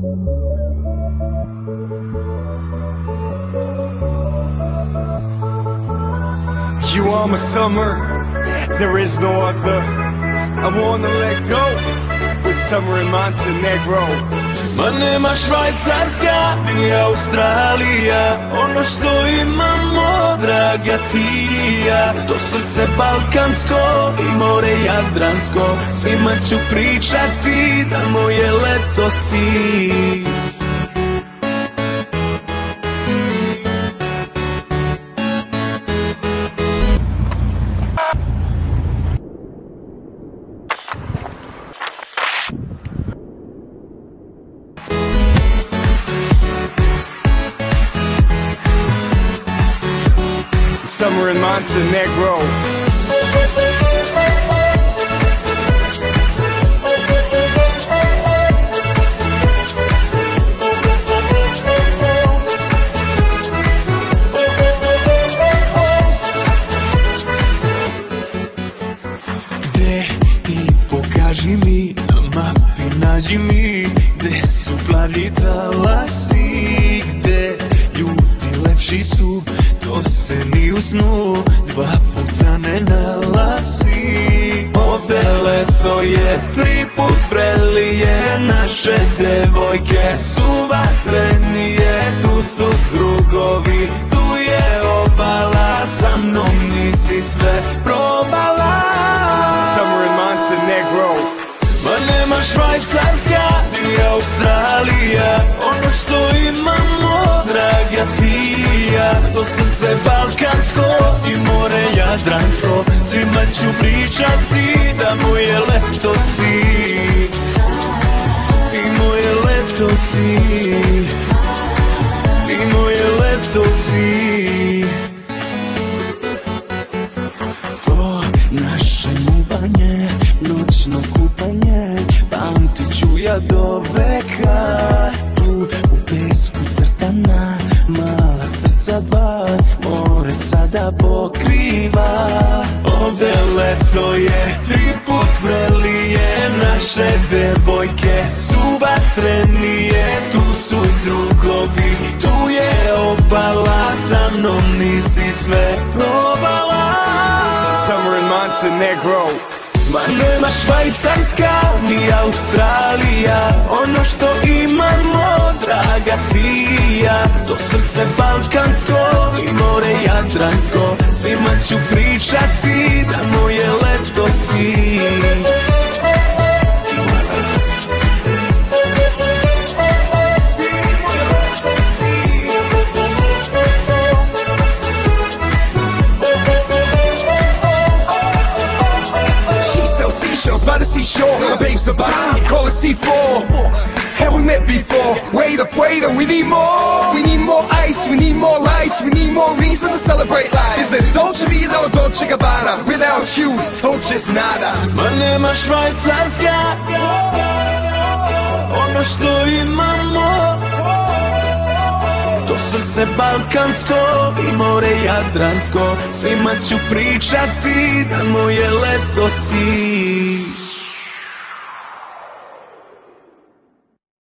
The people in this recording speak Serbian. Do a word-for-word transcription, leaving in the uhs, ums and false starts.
You are my summer, there is no other. I wanna let go with summer in Montenegro. Ma nema Švajcarska ni Australija, ono što imamo, draga ti i ja. To srce balkansko i more Jadransko, svima ću pričati da moje leto si. Summer in Montenegro. Gde ti pokaži mi na mapi, nađi mi gde su plavi talasi, gde ljudi lepši su, to se ni u snu dva puta ne nalazi. Ovde leto je tri put vrelije, naše devojke su vatrenije. Tu su drugovi, tu je obala, sa mnom nisi sve probala. Summer in Montenegro. Ma nema Švajcarska ni Australija, ono što imamo, draga ti i ja. To srce balkansko i more Jadransko, svima ću pričati da moje leto si. Ti moje leto si, ti moje leto si. To naše ljubanje, noćno kupanje, pamtit ću ja do veka. Tu u pesku crtana, mala srca dva, more sada pokriva. Ovde leto je tri put vrelije, naše devojke su vatrenije. Tu su drugovi, tu je obala, sa mnom nisi sve probala. Summer in Montenegro. Ma nema Švajcarska ni Australija, ono što imamo, draga ti i ja. To srce balkansko i more Jadransko, svima ću pričati da moje leto si. Seashells by the seashore, my babe's a bomb, call it C four. Have we met before? Wait up, wait up, we need more. We need more ice, we need more lights, we need more reason to celebrate life. Is it Dolce Vita or Dolce Gabbana? Without you, Dolce's nada. Ma nema Švajcarska, ono što imamo, to srce balkansko i more Jadransko, svima ću pričati da moje leto si.